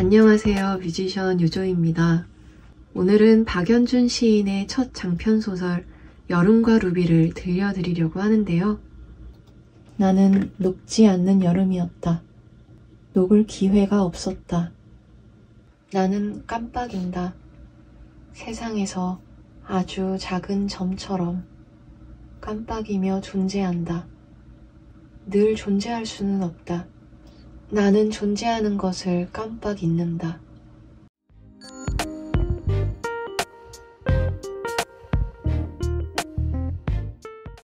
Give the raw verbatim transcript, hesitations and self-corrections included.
안녕하세요. 뮤지션 유조입니다. 오늘은 박연준 시인의 첫 장편소설 여름과 루비를 들려드리려고 하는데요. 나는 녹지 않는 여름이었다. 녹을 기회가 없었다. 나는 깜빡인다. 세상에서 아주 작은 점처럼 깜빡이며 존재한다. 늘 존재할 수는 없다. 나는 존재하는 것을 깜빡 잊는다.